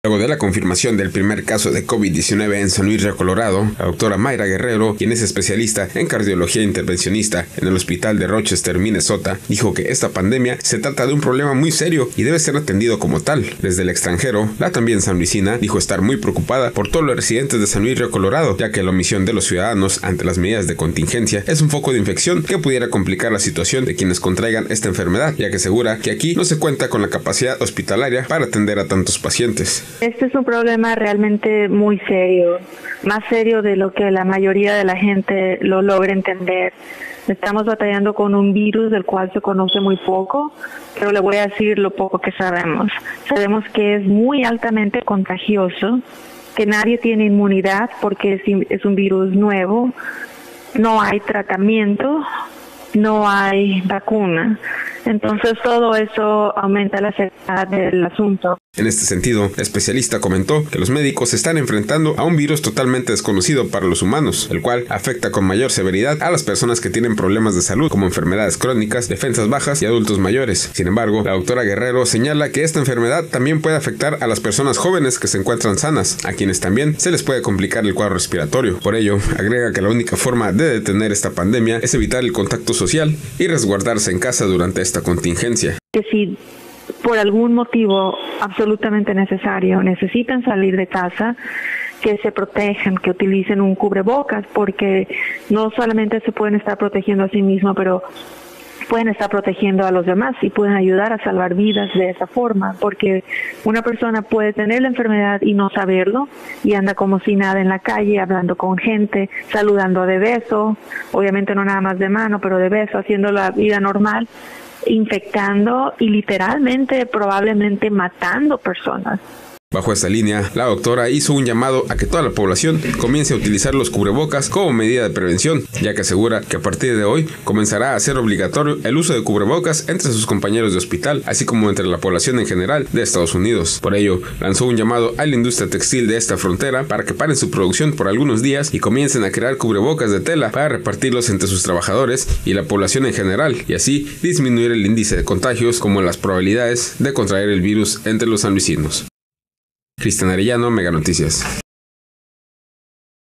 Luego de la confirmación del primer caso de COVID-19 en San Luis Río Colorado, la doctora Mayra Guerrero, quien es especialista en cardiología intervencionista en el hospital de Rochester, Minnesota, dijo que esta pandemia se trata de un problema muy serio y debe ser atendido como tal. Desde el extranjero, la también sanluisina dijo estar muy preocupada por todos los residentes de San Luis Río Colorado, ya que la omisión de los ciudadanos ante las medidas de contingencia es un foco de infección que pudiera complicar la situación de quienes contraigan esta enfermedad, ya que asegura que aquí no se cuenta con la capacidad hospitalaria para atender a tantos pacientes. Este es un problema realmente muy serio, más serio de lo que la mayoría de la gente lo logra entender. Estamos batallando con un virus del cual se conoce muy poco, pero le voy a decir lo poco que sabemos. Sabemos que es muy altamente contagioso, que nadie tiene inmunidad porque es un virus nuevo, no hay tratamiento, no hay vacuna. Entonces todo eso aumenta la seriedad del asunto. En este sentido, la especialista comentó que los médicos se están enfrentando a un virus totalmente desconocido para los humanos, el cual afecta con mayor severidad a las personas que tienen problemas de salud como enfermedades crónicas, defensas bajas y adultos mayores. Sin embargo, la doctora Guerrero señala que esta enfermedad también puede afectar a las personas jóvenes que se encuentran sanas, a quienes también se les puede complicar el cuadro respiratorio. Por ello, agrega que la única forma de detener esta pandemia es evitar el contacto social y resguardarse en casa durante esta contingencia. Que si por algún motivo absolutamente necesario necesitan salir de casa, que se protejan, que utilicen un cubrebocas, porque no solamente se pueden estar protegiendo a sí mismos, pero pueden estar protegiendo a los demás y pueden ayudar a salvar vidas de esa forma, porque una persona puede tener la enfermedad y no saberlo y anda como si nada en la calle, hablando con gente, saludando de beso, obviamente no nada más de mano, pero de beso, haciendo la vida normal, infectando y literalmente probablemente matando personas. Bajo esta línea, la doctora hizo un llamado a que toda la población comience a utilizar los cubrebocas como medida de prevención, ya que asegura que a partir de hoy comenzará a ser obligatorio el uso de cubrebocas entre sus compañeros de hospital, así como entre la población en general de Estados Unidos. Por ello, lanzó un llamado a la industria textil de esta frontera para que paren su producción por algunos días y comiencen a crear cubrebocas de tela para repartirlos entre sus trabajadores y la población en general, y así disminuir el índice de contagios como las probabilidades de contraer el virus entre los sanluisinos. Cristian Arellano, Mega Noticias.